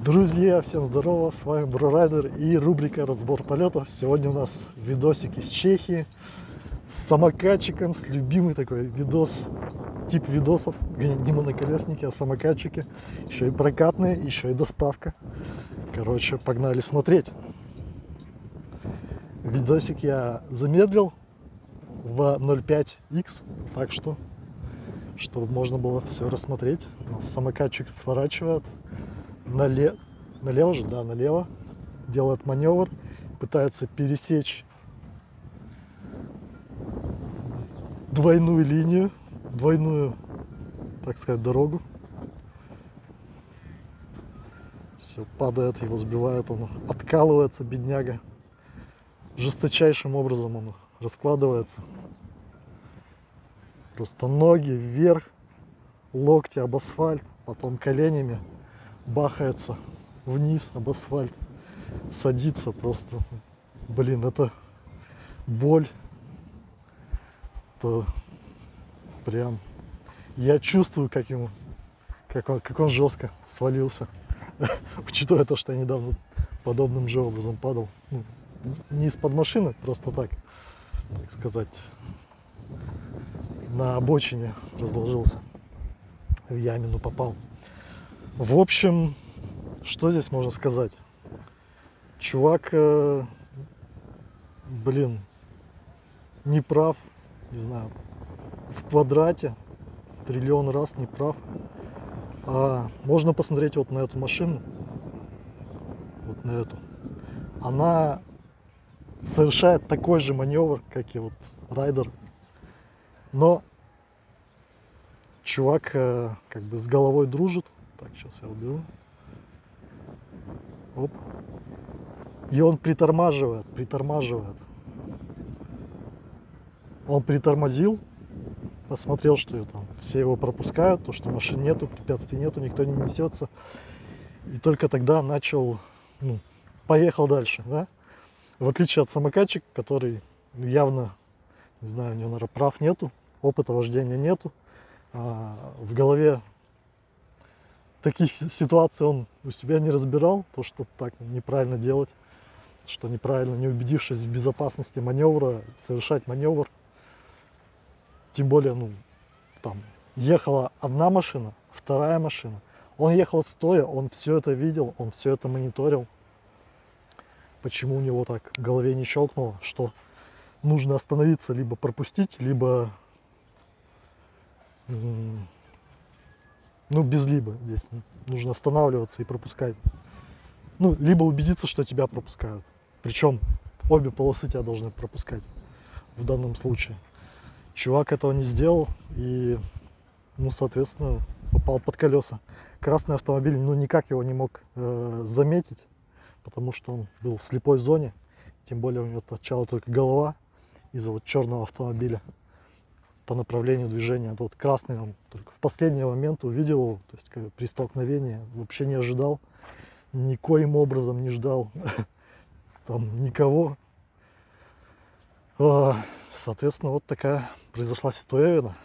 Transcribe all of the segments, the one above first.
Друзья, всем здорово, с вами Брорайдер и рубрика «Разбор полетов». Сегодня у нас видосик из Чехии с самокатчиком, с любимый такой видос, тип видосов, не моноколесники, а самокатчики, еще и прокатные, еще и доставка. Короче, погнали смотреть. Видосик я замедлил в 0.5х, так что, чтобы можно было все рассмотреть. Самокатчик сворачивает налево же, да, налево, делает маневр, пытается пересечь двойную линию, двойную, так сказать, дорогу. Все, падает, его сбивает, он откалывается, бедняга. Жесточайшим образом он раскладывается. Просто ноги вверх, локти об асфальт, потом коленями бахается вниз об асфальт, садится просто. Блин, это боль. Это прям... Я чувствую, как он жестко свалился. Учитывая то, что я недавно подобным же образом падал. Ну, не из-под машины, просто так сказать, на обочине разложился, в ямину попал. В общем, что здесь можно сказать? Чувак, блин, не прав, не знаю, в квадрате триллион раз не прав. Можно посмотреть вот на эту машину, вот на эту. Она совершает такой же маневр, как и вот райдер, но чувак как бы с головой дружит. Так, сейчас я уберу. Оп. И он притормаживает. Он притормозил, посмотрел, что там все его пропускают, то, что машин нету, препятствий нету, никто не несется. И только тогда начал, поехал дальше, да? В отличие от самокатчика, который явно, не знаю, у него, наверное, прав нету, опыта вождения нету, в голове таких ситуаций он у себя не разбирал, то, что так неправильно делать, что неправильно, не убедившись в безопасности маневра, совершать маневр. Тем более, там ехала одна машина, вторая машина. Он ехал стоя, он все это видел, он все это мониторил. Почему у него так в голове не щелкнуло, что нужно остановиться, либо пропустить, либо... без либо здесь нужно останавливаться и пропускать. Либо убедиться, что тебя пропускают. Причем обе полосы тебя должны пропускать в данном случае. Чувак этого не сделал и, соответственно, попал под колеса. Красный автомобиль, никак его не мог заметить, потому что он был в слепой зоне. Тем более у него торчала только голова из-за вот черного автомобиля по направлению движения. Вот красный он только в последний момент увидел его, то есть при столкновении вообще не ожидал, никоим образом не ждал там никого. Соответственно, вот такая произошла ситуация.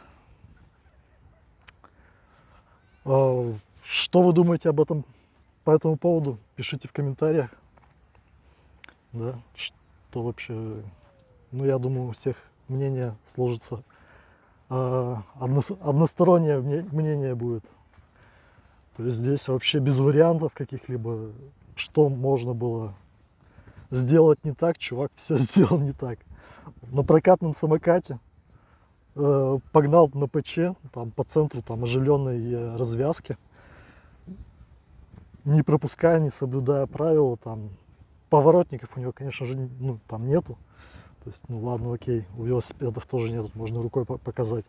Что вы думаете об этом, по этому поводу? Пишите в комментариях. Да, что вообще, я думаю, у всех мнение сложится. Одностороннее мнение будет. То есть здесь вообще без вариантов каких-либо, что можно было сделать не так, чувак все сделал не так. На прокатном самокате погнал на ПЧ, там по центру там оживленной развязки, не пропуская, не соблюдая правила, там поворотников у него, конечно же, там нету. То есть, ладно, окей, у велосипедов тоже нет, можно рукой показать.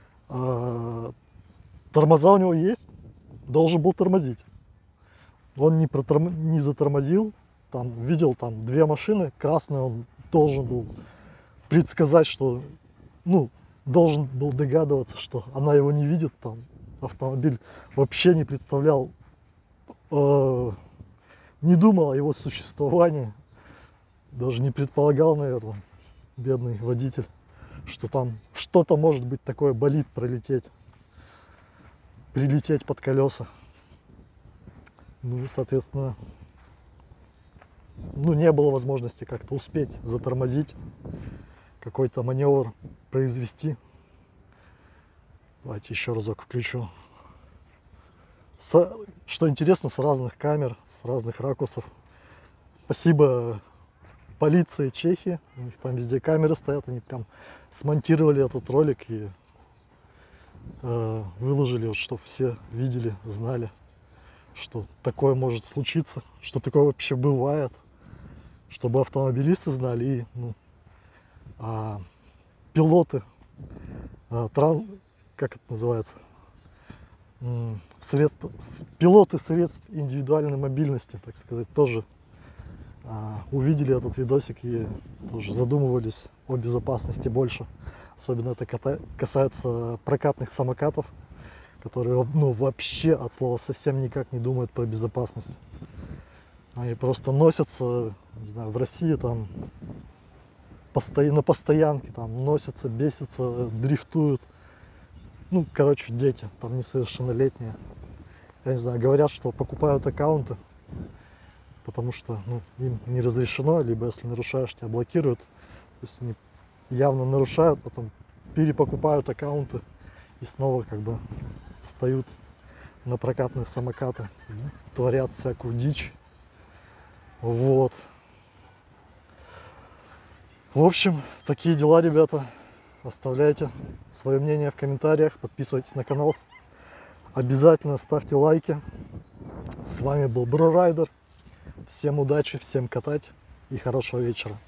Тормоза у него есть, должен был тормозить. Он не затормозил, там видел там две машины, красную он должен был предсказать, что, должен был догадываться, что она его не видит, там автомобиль вообще не представлял, не думал о его существовании, даже не предполагал, наверное, бедный водитель, что там что-то может быть такое, болид прилететь под колеса. Ну, соответственно, ну, не было возможности как-то успеть затормозить, какой-то маневр произвести. Давайте еще разок включу. Что интересно, с разных камер, с разных ракурсов. Спасибо полиции Чехии, у них там везде камеры стоят, они прям смонтировали этот ролик и выложили, вот, чтобы все видели, знали, что такое может случиться, что такое вообще бывает, чтобы автомобилисты знали и ну, пилоты, как это называется, пилоты средств индивидуальной мобильности, так сказать, тоже увидели этот видосик и тоже задумывались о безопасности больше. Особенно это касается прокатных самокатов, которые ну, вообще от слова совсем никак не думают про безопасность. Они просто носятся, не знаю, в России там на постоянке, там носятся, бесятся, дрифтуют. Ну, короче, дети, там несовершеннолетние. Я не знаю, говорят, что покупают аккаунты, потому что ну, им не разрешено, либо если нарушаешь, тебя блокируют. То есть они явно нарушают, потом перепокупают аккаунты и снова как бы встают на прокатные самокаты, творят всякую дичь. Вот. В общем, такие дела, ребята. Оставляйте свое мнение в комментариях, подписывайтесь на канал, обязательно ставьте лайки. С вами был Бро Райдер. Всем удачи, всем катать и хорошего вечера.